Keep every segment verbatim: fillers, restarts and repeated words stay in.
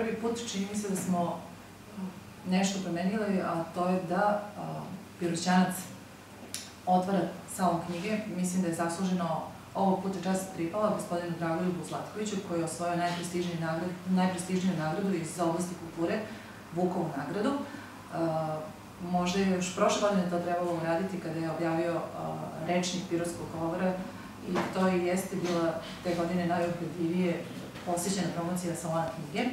prvi put čini mi se da smo nešto promenili, a to je da Piroćanac otvara salon knjige. Mislim da je zasluženo ovog puta čast pripala gospodinu Dragoljubu Zlatkoviću, koji je osvojio najprestižniju nagradu iz oblasti kulture, Vukovu nagradu. Možda je još prošle godine to trebalo uraditi kada je objavio rečnik pirotskog govora i to i jeste bila te godine najupredljivije posjećena promocija salona knjige.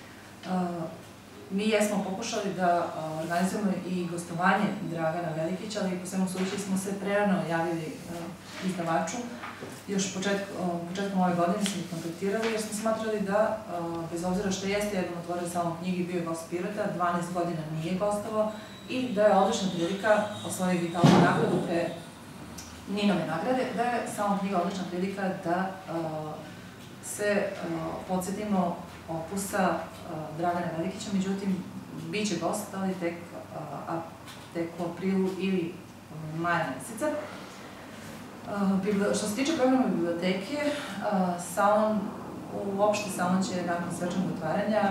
Mi jesmo pokušali da organizujemo i gostovanje Dragana Velikića, ali po svemu sudeći smo se prerano javili izdavaču. Još početkom ove godine smo ih kontaktirali jer smo smatrali da, bez obzira što jeste jednom otvorio salon knjige i bio je gost Pirota, dvanaest godina nije gostovao i da je odlična prilika, osvojio digitalnu nagradu pre Ninove nagrade, da je salon knjiga odlična prilika da se podsjetimo opusa Dragana Velikića, međutim, bit će gost, ali tek u aprilu ili maja meseca. Što se tiče programa biblioteke, salon, uopšte salon će nakon svečanog otvaranja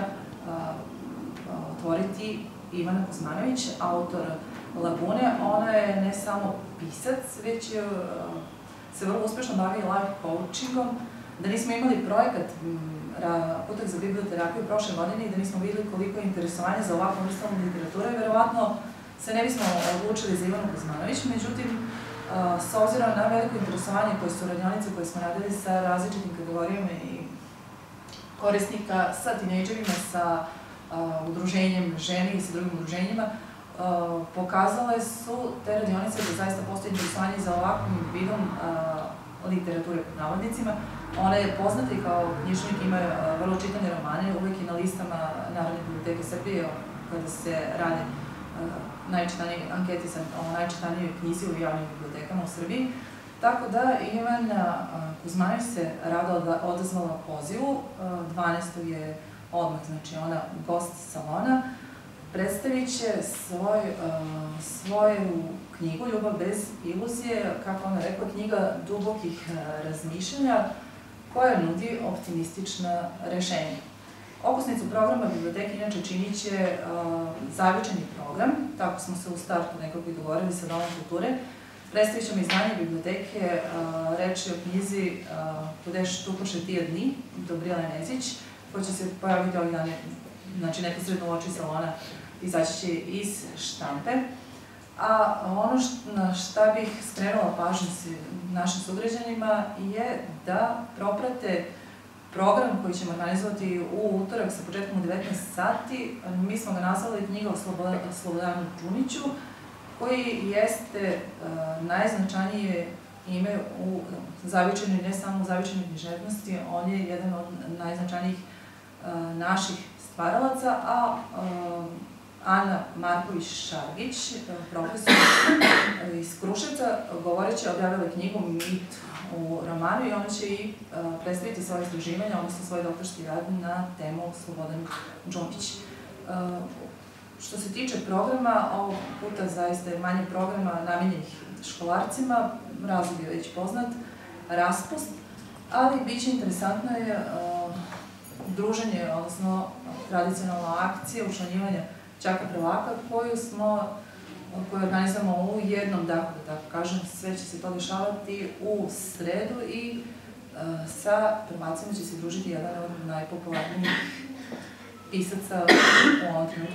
otvoriti Ivana Kuzmanović, autor Lagune. Ona je ne samo pisac, već se vrlo uspešno bavi life coachingom. Da nismo imali projekat Putak za biblioterapiju prošle godine i da nismo videli koliko je interesovanja za ovakvom vrstom literature, verovatno se ne bismo odlučili za Ivanu Kuzmanović. Međutim, s obzirom na veliko interesovanje koje su radionice koje smo radili sa različitim kategorijama i korisnika, sa tinejdžerima, sa udruženjem ženi i sa drugim udruženjima, pokazale su te radionice da zaista postoji interesovanje za ovakvom vidom literature pod navodnicima. Ona je poznata i kao književnik, ima vrlo čitane romane, uvek je na listama Narodne biblioteke Srbije kada se rade anketi o najčitanijoj knjizi u javnim bibliotekama u Srbiji. Tako da Ivana Kuzmanović se rado odazvala pozivu, dvanaestog je odmah, znači ona gost salona, predstavit će svoju knjigu Ljubav bez iluzije, kako ona rekla, knjiga dubokih razmišljanja koja nudi optimistična rešenja. Okosnicu programa biblioteke inače činit će zavičajni program, tako smo se u startu nekako i dogovorili sa Domom kulture. Predstavit ćemo izdanje biblioteke, reč je o knjizi Kudeš tukoše tija dni, Dobrijele Nezić, koja će se pojaviti ovih dana, znači neposredno u oči salona, izaći će iz štampe. A ono na šta bih skrenula pažnju našim sugrađanima je da proprate program koji ćemo organizovati u utorak sa početkom u devetnaest sati. Mi smo ga nazvali knjiga o Slobodanu Đuniću, koji jeste najznačajnije ime u zavičajnoj, ne samo u zavičajnoj književnosti, on je jedan od najznačajnijih naših stvaralaca, a Ana Marković-Šargić, profesor iz Kruševca, govoreći objavila knjigu Mit u romanu i ona će i predstaviti svoje istraživanja, odnosno svoj doktorski rad na temu Slobodan Đunić. Što se tiče programa, ovog puta zaista je manje programa namenjenih školarcima, razlog je već poznat, raspust, ali bit će interesantno je druženje, odnosno tradicionalna akcija učlanjivanja đaka prvaka koju smo, koju organizujemo u jednom dahu, da tako kažem, sve će se to dešavati u sredu i sa prvacima će se družiti jedan od najpopularnijih pisaca u ovom trenutku